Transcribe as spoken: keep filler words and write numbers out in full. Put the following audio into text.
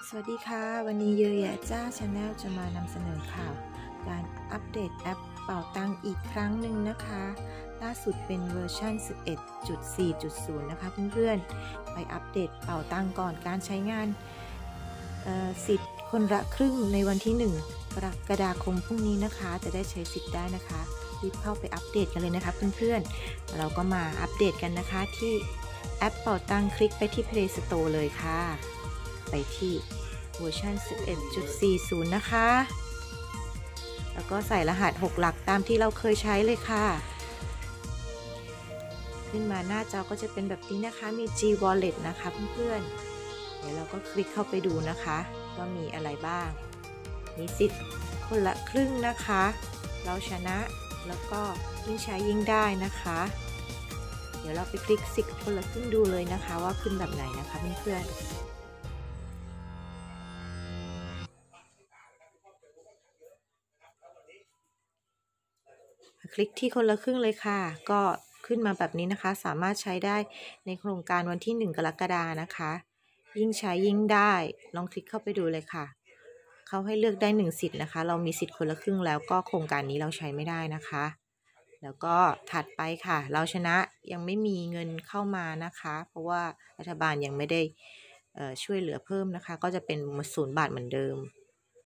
สวัสดีค่ะวันนี้เยอะแยะจ้าชาแนลจะมานำเสนอข่าวการอัปเดตแอปเป่าตังอีกครั้งหนึ่งนะคะล่าสุดเป็นเวอร์ชัน สิบเอ็ดจุดสี่จุดศูนย์ นะคะเพื่อนๆไปอัปเดตเป่าตังก่อนการใช้งานสิทธิ์คนละครึ่งในวันที่หนึ่งกรกฎาคมพรุ่งนี้นะคะจะได้ใช้สิทธิ์ได้นะคะรีบเข้าไปอัปเดตกันเลยนะคะเพื่อนๆเราก็มาอัปเดตกันนะคะที่แอปเป่าตังคลิกไปที่ Play Store เลยค่ะไปที่เวอร์ชัน สิบเอ็ดจุดสี่ศูนย์ นะคะแล้วก็ใส่รหัสหกหลักตามที่เราเคยใช้เลยค่ะขึ้นมาหน้าจอก็จะเป็นแบบนี้นะคะมี G Wallet นะคะเพื่อนๆเดี๋ยวเราก็คลิกเข้าไปดูนะคะว่ามีอะไรบ้างมีสิทธิ์คนละครึ่งนะคะเราชนะแล้วก็ยิ่งใช้ยิ่งได้นะคะเดี๋ยวเราไปคลิกสิทธิ์คนละครึ่งดูเลยนะคะว่าขึ้นแบบไหนนะคะเพื่อนๆคลิกที่คนละครึ่งเลยค่ะก็ขึ้นมาแบบนี้นะคะสามารถใช้ได้ในโครงการวันที่หนึ่งกรกฎาคมนะคะยิ่งใช้ยิ่งได้ลองคลิกเข้าไปดูเลยค่ะเขาให้เลือกได้หนึ่งสิทธิ์นะคะเรามีสิทธิ์คนละครึ่งแล้วก็โครงการนี้เราใช้ไม่ได้นะคะแล้วก็ถัดไปค่ะเราชนะยังไม่มีเงินเข้ามานะคะเพราะว่ารัฐบาลยังไม่ได้ช่วยเหลือเพิ่มนะคะก็จะเป็นศูนย์บาทเหมือนเดิม